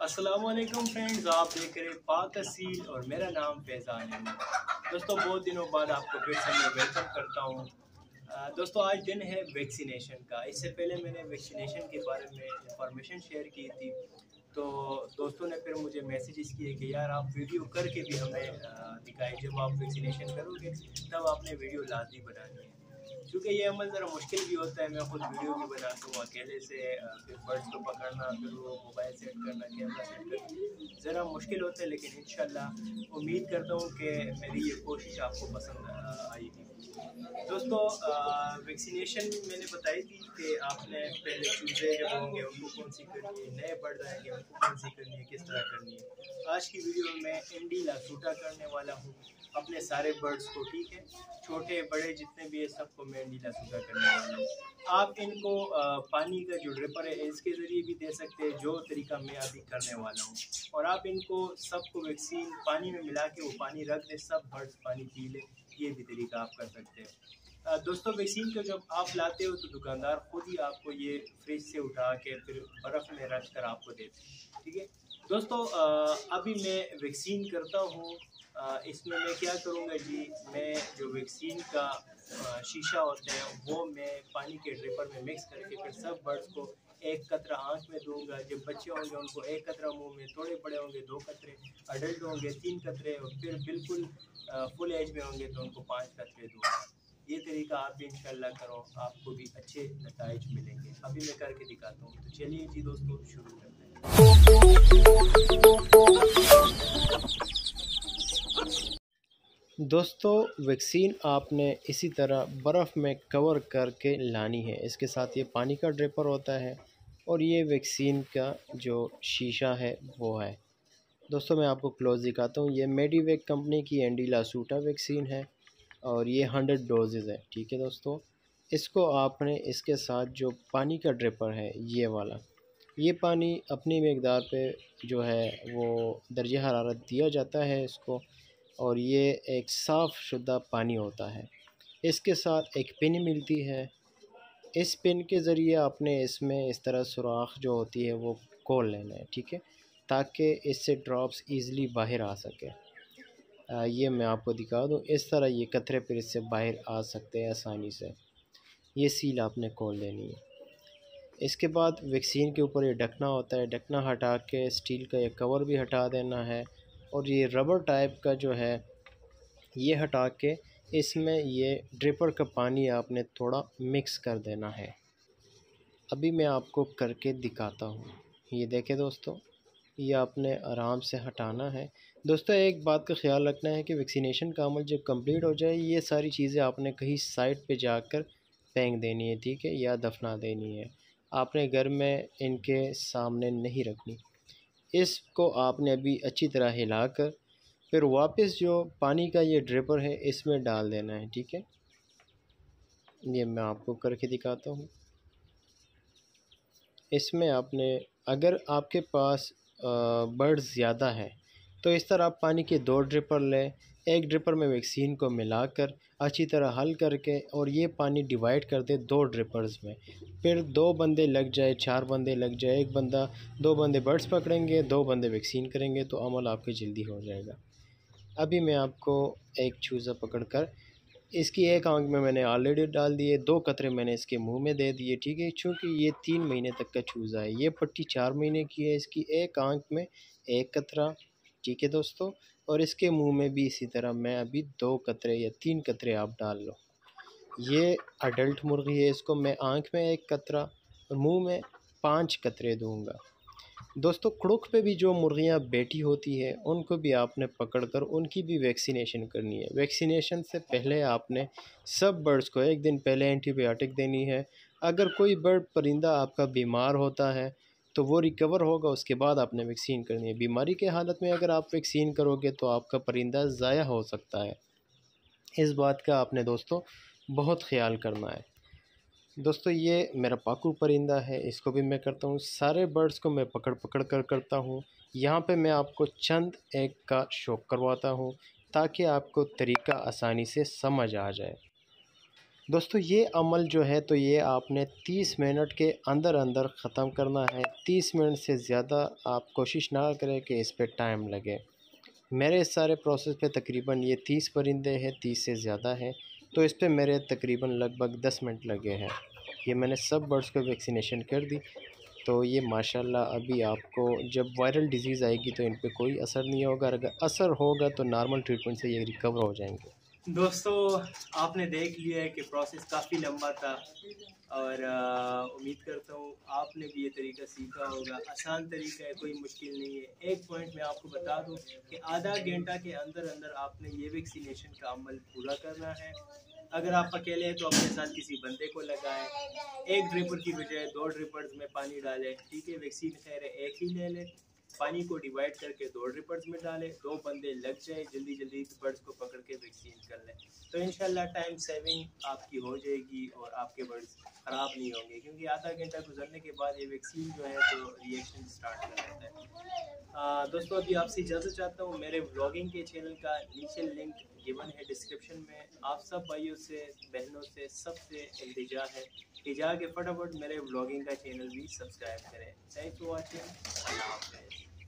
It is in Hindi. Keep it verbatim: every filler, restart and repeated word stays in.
अस्सलाम वालेकुम फ्रेंड्स, आप देख रहे हैं पाक असील और मेरा नाम फैज़ान है। दोस्तों, बहुत दिनों बाद आपको फिर से मैं वेलकम करता हूँ। अ, दोस्तों, आज दिन है वैक्सीनेशन का। इससे पहले मैंने वैक्सीनेशन के बारे में इंफॉर्मेशन शेयर की थी, तो दोस्तों ने फिर मुझे मैसेजेस किए कि यार आप वीडियो करके भी हमें अ, दिखाएं। जब आप वैक्सीनेशन करोगे तब आपने वीडियो लाजमी बनानी है, क्योंकि ये अमल ज़रा मुश्किल भी होता है। मैं खुद वीडियो भी बनाता हूँ अकेले से, फिर बर्ड्स को पकड़ना, फिर वो मोबाइल सेट करना, कैमरा सेट करना ज़रा मुश्किल होता है, लेकिन इंशाल्लाह उम्मीद करता हूँ कि मेरी ये कोशिश आपको पसंद आएगी। दोस्तों, वैक्सीनेशन मैंने बताई थी कि आपने पहले चूजे जब होंगे उनको कौन सी करनी है, नए बर्ड आएंगे उनको कौन सी करनी है, किस तरह करनी है। आज की वीडियो में मैं एंडी लासूटा करने वाला हूँ अपने सारे बर्ड्स को। ठीक है, छोटे बड़े जितने भी है सबको मैं एंडी लासूटा करने वाला हूँ। आप इनको आ, पानी का जो ड्रिपर है इसके ज़रिए भी दे सकते हैं, जो तरीका मैं अभी करने वाला हूँ। और आप इनको सबको वैक्सीन पानी में मिला के वो पानी रख दे, सब बर्ड्स पानी पी ले, ये भी तरीका आप कर सकते हैं। दोस्तों, वैक्सीन को जब आप लाते हो तो दुकानदार खुद ही आपको ये फ्रिज से उठा के फिर बर्फ़ में रख कर आपको देते हैं। ठीक है दोस्तों, अभी मैं वैक्सीन करता हूँ। इसमें मैं क्या करूँगा जी, मैं जो वैक्सीन का शीशा होता है वो मैं पानी के ड्रिपर में मिक्स करके फिर सब बर्ड्स को एक कतरा आँख में दूंगा। जब बच्चे होंगे उनको एक कतरा मुंह में, थोड़े बड़े होंगे दो कतरे, अडल्ट होंगे तीन कतरे, और फिर बिल्कुल फुल एज में होंगे तो उनको पाँच कतरे दूंगा। ये तरीका आप भी इंशाल्लाह करो, आपको भी अच्छे नताइज मिलेंगे। अभी मैं करके दिखाता हूँ, तो चलिए जी दोस्तों शुरू करते हैं। दोस्तों, वैक्सीन आपने इसी तरह बर्फ़ में कवर करके लानी है। इसके साथ ये पानी का ड्रिपर होता है और ये वैक्सीन का जो शीशा है वो है। दोस्तों, मैं आपको क्लोज दिखाता हूँ। ये मेडिवेक कंपनी की एंडी लासूटा वैक्सीन है और ये हंड्रेड डोजेज़ है। ठीक है दोस्तों, इसको आपने इसके साथ जो पानी का ड्रिपर है ये वाला, ये पानी अपनी मकदार पे जो है वो दर्जा हरारत दिया जाता है इसको, और ये एक साफ़ शुद्धा पानी होता है। इसके साथ एक पिन मिलती है। इस पिन के ज़रिए आपने इसमें इस तरह सुराख जो होती है वो खोल लेना है। ठीक है, ताकि इससे ड्रॉप्स ईज़िली बाहर आ सके। आ, ये मैं आपको दिखा दूँ, इस तरह ये कतरे फिर इससे बाहर आ सकते हैं आसानी से। ये सील आपने खोल लेनी है। इसके बाद वैक्सीन के ऊपर ये ढकना होता है, ढकना हटा के स्टील का ये कवर भी हटा देना है, और ये रबर टाइप का जो है ये हटा के इसमें ये ड्रिपर का पानी आपने थोड़ा मिक्स कर देना है। अभी मैं आपको करके दिखाता हूँ। ये देखें दोस्तों, ये आपने आराम से हटाना है। दोस्तों, एक बात का ख्याल रखना है कि वैक्सीनेशन का अमल जब कंप्लीट हो जाए ये सारी चीज़ें आपने कहीं साइड पे जाकर फेंक देनी है। ठीक है, या दफना देनी है, आपने घर में इनके सामने नहीं रखनी। इसको आपने अभी अच्छी तरह हिलाकर फिर वापस जो पानी का ये ड्रिपर है इसमें डाल देना है। ठीक है, ये मैं आपको करके दिखाता हूँ। इसमें आपने, अगर आपके पास बर्ड्स ज़्यादा है तो इस तरह आप पानी के दो ड्रिपर लें, एक ड्रिपर में वैक्सीन को मिलाकर अच्छी तरह हल करके और ये पानी डिवाइड कर दे दो ड्रिपर्स में। फिर दो बंदे लग जाए, चार बंदे लग जाए, एक बंदा दो बंदे बर्ड्स पकड़ेंगे, दो बंदे वैक्सीन करेंगे, तो अमल आपके जल्दी हो जाएगा। अभी मैं आपको एक चूज़ा पकड़कर इसकी एक आंख में मैंने ऑलरेडी डाल दिए, दो कतरे मैंने इसके मुंह में दे दिए। ठीक है, चूँकि ये तीन महीने तक का चूज़ा है, ये पट्टी चार महीने की है, इसकी एक आंख में एक कतरा। ठीक है दोस्तों, और इसके मुंह में भी इसी तरह मैं अभी दो कतरे या तीन कतरे आप डाल लो। ये अडल्ट मुर्गी है, इसको मैं आंख में एक कतरा और मुँह में पाँच कतरे दूँगा। दोस्तों, कुड़ुक पे भी जो मुर्गियाँ बैठी होती है उनको भी आपने पकड़कर उनकी भी वैक्सीनेशन करनी है। वैक्सीनेशन से पहले आपने सब बर्ड्स को एक दिन पहले एंटीबायोटिक देनी है। अगर कोई बर्ड परिंदा आपका बीमार होता है तो वो रिकवर होगा, उसके बाद आपने वैक्सीन करनी है। बीमारी के हालत में अगर आप वैक्सीन करोगे तो आपका परिंदा ज़ाया हो सकता है। इस बात का आपने दोस्तों बहुत ख्याल करना है। दोस्तों, ये मेरा पाकू परिंदा है, इसको भी मैं करता हूँ। सारे बर्ड्स को मैं पकड़ पकड़ कर करता हूँ। यहाँ पे मैं आपको चंद एक का शौक करवाता हूँ ताकि आपको तरीका आसानी से समझ आ जाए। दोस्तों ये अमल जो है तो ये आपने तीस मिनट के अंदर अंदर ख़त्म करना है। तीस मिनट से ज़्यादा आप कोशिश ना करें कि इस पे टाइम लगे। मेरे इस सारे प्रोसेस पे तकरीबन ये तीस परिंदे हैं, तीस से ज़्यादा हैं, तो इस पे मेरे तकरीबन लगभग दस मिनट लगे हैं। ये मैंने सब बर्ड्स को वैक्सीनेशन कर दी। तो ये माशाल्लाह अभी आपको जब वायरल डिज़ीज़ आएगी तो इन पे कोई असर नहीं होगा, अगर असर होगा तो नॉर्मल ट्रीटमेंट से ये रिकवर हो जाएंगे। दोस्तों आपने देख लिया है कि प्रोसेस काफ़ी लंबा था और आ, उम्मीद करता हूँ आपने भी ये तरीका सीखा होगा। आसान तरीका है, कोई मुश्किल नहीं है। एक पॉइंट मैं आपको बता दूँ कि आधा घंटा के अंदर अंदर आपने ये वैक्सीनेशन का अमल पूरा करना है। अगर आप अकेले हैं तो अपने साथ किसी बंदे को लगाएं। एक ड्रिपर की बजाय दो ड्रिपर्स में पानी डालें, ठीक है। वैक्सीन खैर एक ही ले लें, पानी को डिवाइड करके दो ड्रिपर्स में डालें, दो बंदे लग जाए, जल्दी जल्दी बर्ड्स को पकड़ के वैक्सीन कर लें, तो इंशाल्लाह टाइम सेविंग आपकी हो जाएगी और आपके बर्ड्स ख़राब नहीं होंगे। क्योंकि आधा घंटा गुजरने के बाद ये वैक्सीन जो है तो रिएक्शन स्टार्ट कर देता है। आ, दोस्तों अभी आपसे इजाज़त चाहता हूँ। मेरे व्लॉगिंग के चैनल का नीचे लिंक गिवन है डिस्क्रिप्शन में। आप सब भाइयों से, बहनों से, सबसे इल्तिजा है कि जाके फटाफट मेरे व्लॉगिंग का चैनल भी सब्सक्राइब करें। Thanks for watching. अल्लाह हाफ़िज़।